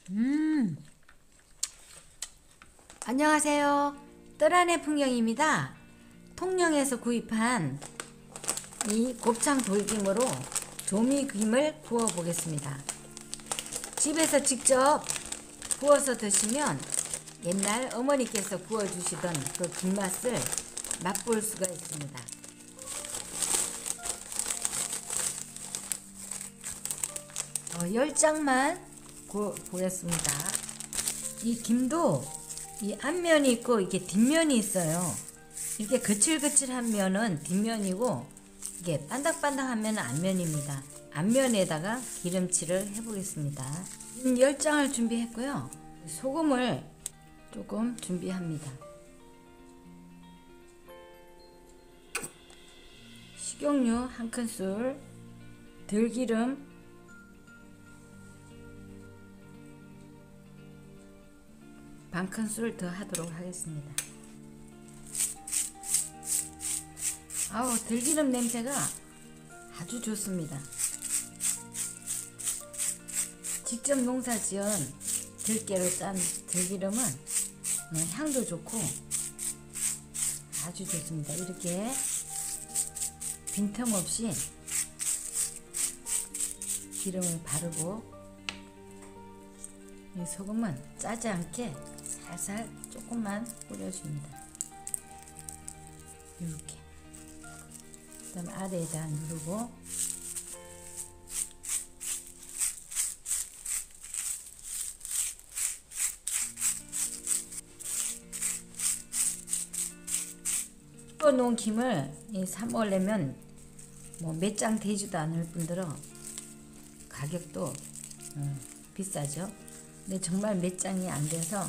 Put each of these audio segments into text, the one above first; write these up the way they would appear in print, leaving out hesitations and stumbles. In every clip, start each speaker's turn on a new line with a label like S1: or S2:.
S1: 음, 안녕하세요. 뜰안의 풍경입니다. 통영에서 구입한 이 곱창 돌김으로 조미김을 구워 보겠습니다. 집에서 직접 구워서 드시면 옛날 어머니께서 구워주시던 그 김맛을 맛볼 수가 있습니다. 10장만 보겠습니다. 이 김도 이 앞면이 있고 이게 뒷면이 있어요. 이렇게 거칠거칠한 면은 뒷면이고 이게 반딱반딱한 면은 앞면입니다. 앞면에다가 기름칠을 해보겠습니다. 10장을 준비했고요. 소금을 조금 준비합니다. 식용유 1큰술, 들기름 반큰술 더 하도록 하겠습니다. 아우, 들기름 냄새가 아주 좋습니다. 직접 농사지은 들깨로 짠 들기름은 향도 좋고 아주 좋습니다. 이렇게 빈틈없이 기름을 바르고 이 소금은 짜지 않게 살살 조금만 뿌려줍니다. 이렇게. 그 다음에 아래에다 누르고 구워놓은 김을 사먹으려면 뭐 몇 장 되지도 않을 뿐더러 가격도 비싸죠. 근데 정말 몇 장이 안 돼서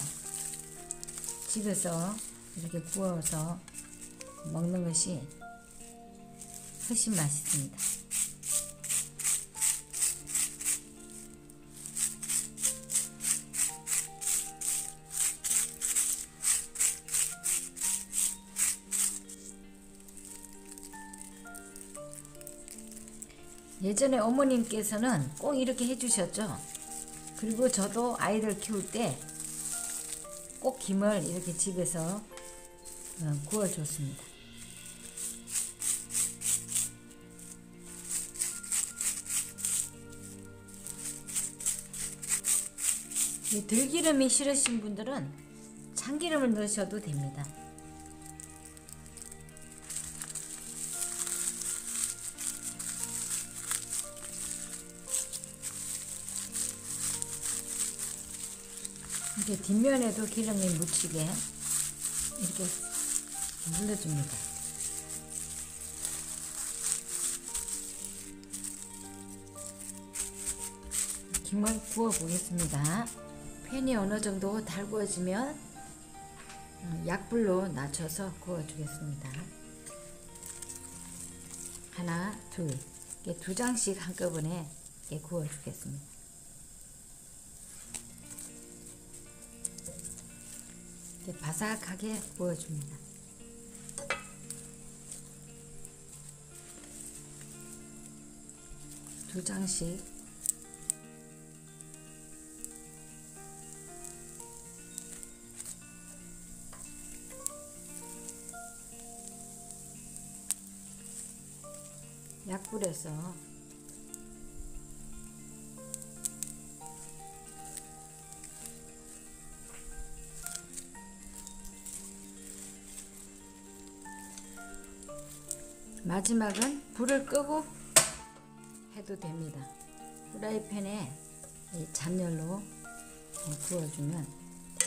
S1: 집에서 이렇게 구워서 먹는 것이 훨씬 맛있습니다. 예전에 어머님께서는 꼭 이렇게 해주셨죠. 그리고 저도 아이들 키울 때 꼭 김을 이렇게 집에서 구워줬습니다. 들기름이 싫으신 분들은 참기름을 넣으셔도 됩니다. 이렇게 뒷면에도 기름이 묻히게 이렇게 눌러줍니다. 김을 구워 보겠습니다. 팬이 어느 정도 달구어지면 약불로 낮춰서 구워 주겠습니다. 하나, 둘, 이렇게 2장씩 한꺼번에 이렇게 구워 주겠습니다. 이렇게 바삭하게 구워줍니다. 두 장씩 약불에서 마지막은 불을 끄고 해도 됩니다. 프라이팬에 이 잔열로 구워주면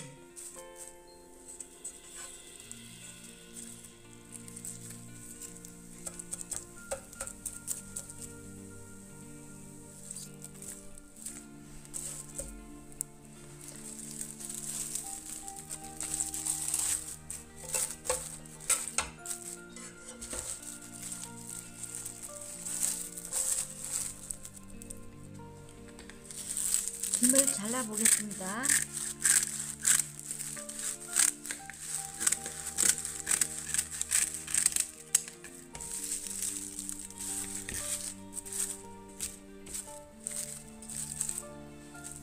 S1: 김을 잘라 보겠습니다.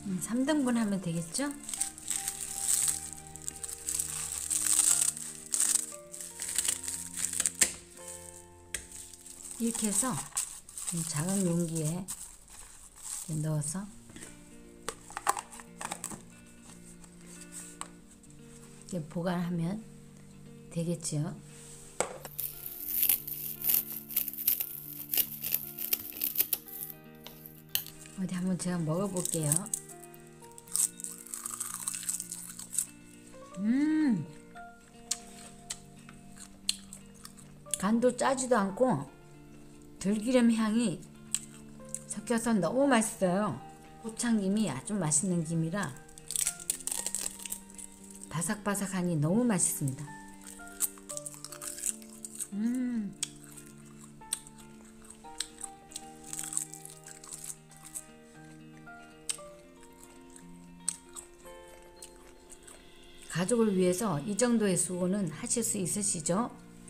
S1: 3등분 하면 되겠죠? 이렇게 해서 작은 용기에 넣어서 이렇게 보관하면 되겠지요. 어디 한번 제가 먹어볼게요. 간도 짜지도 않고 들기름 향이 섞여서 너무 맛있어요. 고창김이 아주 맛있는 김이라 바삭바삭하니 너무 맛있습니다. 가족을 위해서 이 정도의 수고는 하실 수 있으시죠?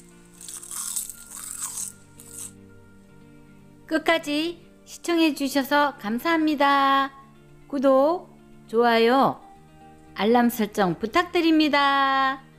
S2: 끝까지 시청해 주셔서 감사합니다. 구독, 좋아요, 알람 설정 부탁드립니다.